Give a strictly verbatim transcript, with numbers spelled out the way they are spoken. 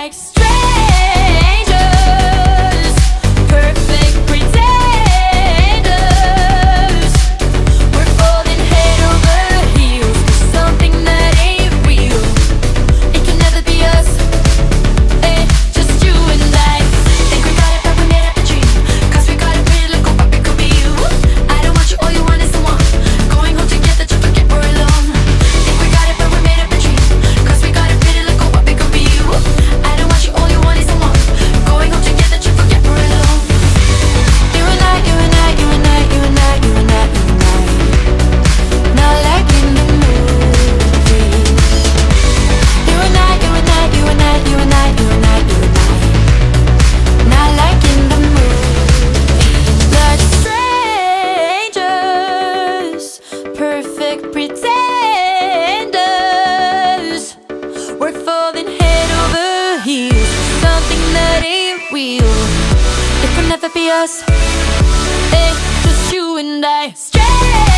like strangers, perfect pretenders. We're falling head over heels for something that ain't real. It can never be us, eh, just you and I. Think we got it but we made up a dream, cause we got a pretty little what we could be. I don't want you, all you want is someone. Going home together to forget we're alone. Think we got it but we made up a dream, cause we got a pretty little what we could be. I don't want you, all you want is someone. Going home together to forget we're alone. You and I, you and I, you and I, you and I, you and I, you and I. Not like in the movies. You and I, you and I, you and I, you and I, you and I, you and I. Not like in the movies. Like strangers, perfect pretenders. We're falling head over heels, something that ain't real. It can never be us, eh, just you and I. Strangers.